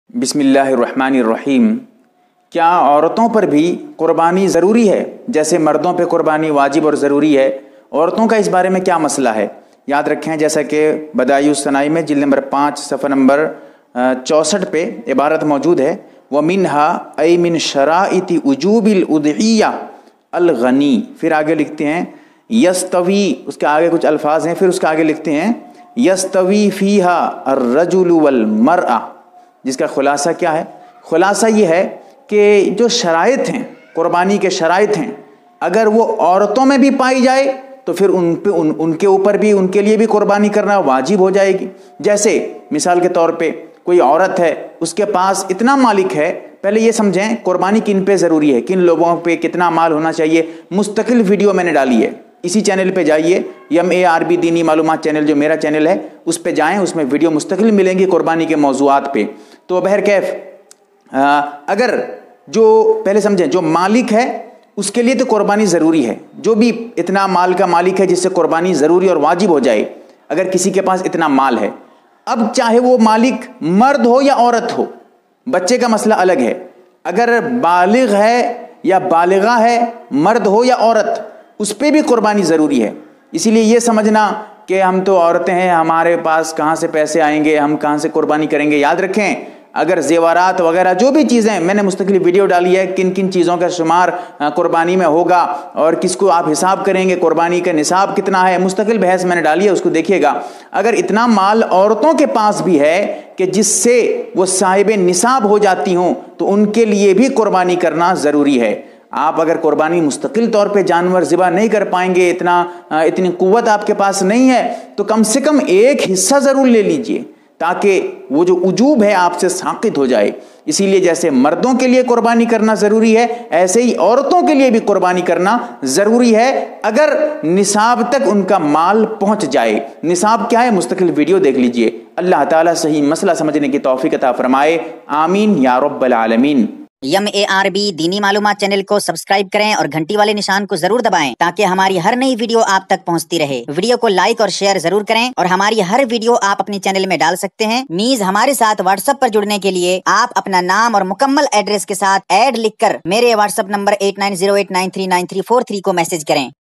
बिस्मिल्लाहिर्रहमानिर्रहीम। क्या औरतों पर भी कुर्बानी ज़रूरी है जैसे मर्दों पे कुर्बानी वाजिब और ज़रूरी है? औरतों का इस बारे में क्या मसला है? याद रखें, जैसा कि बदाइउस सनाई में जिल्द नंबर 5 सफ़ा नंबर 64 पे इबारत मौजूद है, व मिनहा ऐ मिन शराइति उजूबिल उदहिया अल गनी। फिर आगे लिखते हैं यस्तवी, उसके आगे कुछ अल्फाज हैं, फिर उसके आगे लिखते हैं यस्तवी फ़ीहा अर्रजुलु वल मरअ, जिसका खुलासा क्या है? खुलासा ये है कि जो शराइत हैं, कुर्बानी के शराइत हैं, अगर वो औरतों में भी पाई जाए तो फिर उनके ऊपर भी, उनके लिए भी कुर्बानी करना वाजिब हो जाएगी। जैसे मिसाल के तौर पे कोई औरत है, उसके पास इतना मालिक है, पहले ये समझें कुर्बानी किन पे ज़रूरी है, किन लोगों पे कितना माल होना चाहिए। मुस्तकिल वीडियो मैंने डाली है, इसी चैनल पे जाइए, MARB दीनी मालूमात चैनल जो मेरा चैनल है उस पे जाएं, उसमें वीडियो मुस्तकिल मिलेंगी कुर्बानी के मौज़ूआत पे। तो बहरकैफ अगर जो पहले समझें जो मालिक है उसके लिए तो कुर्बानी ज़रूरी है, जो भी इतना माल का मालिक है जिससे कुर्बानी ज़रूरी और वाजिब हो जाए, अगर किसी के पास इतना माल है। अब चाहे वो मालिक मर्द हो या औरत हो, बच्चे का मसला अलग है। अगर बालिग है या बालिगा है, मर्द हो या औरत, उस पर भी कुर्बानी ज़रूरी है। इसीलिए ये समझना कि हम तो औरतें हैं, हमारे पास कहाँ से पैसे आएंगे, हम कहाँ से कुर्बानी करेंगे। याद रखें, अगर ज़ेवरात वगैरह जो भी चीज़ें, मैंने मुस्तकिल वीडियो डाली है किन किन चीज़ों का शुमार कुर्बानी में होगा और किसको आप हिसाब करेंगे, कुर्बानी का निसाब कितना है, मुस्तकिल बहस मैंने डाली है, उसको देखिएगा। अगर इतना माल औरतों के पास भी है कि जिससे वो साहिब निसाब हो जाती हों, तो उनके लिए भी कुर्बानी करना ज़रूरी है। आप अगर कुर्बानी मुस्तकिल तौर पे जानवर ज़िबा नहीं कर पाएंगे, इतनी कुव्वत आपके पास नहीं है, तो कम से कम एक हिस्सा ज़रूर ले लीजिए ताकि वो जो उजूब है आपसे साक़ित हो जाए। इसीलिए जैसे मर्दों के लिए कुर्बानी करना ज़रूरी है, ऐसे ही औरतों के लिए भी कुर्बानी करना ज़रूरी है, अगर निसाब तक उनका माल पहुंच जाए। निसाब क्या है, मुस्तकिल वीडियो देख लीजिए। अल्लाह ताला सही मसला समझने की तौफीक अता फरमाए, आमीन या रब्बल आलमीन। MARB दीनी मालूमात चैनल को सब्सक्राइब करें और घंटी वाले निशान को जरूर दबाएं ताकि हमारी हर नई वीडियो आप तक पहुंचती रहे। वीडियो को लाइक और शेयर जरूर करें और हमारी हर वीडियो आप अपने चैनल में डाल सकते हैं। मीज हमारे साथ व्हाट्सएप पर जुड़ने के लिए आप अपना नाम और मुकम्मल एड्रेस के साथ ऐड लिखकर मेरे व्हाट्सएप नंबर 8908939343 को मैसेज करें।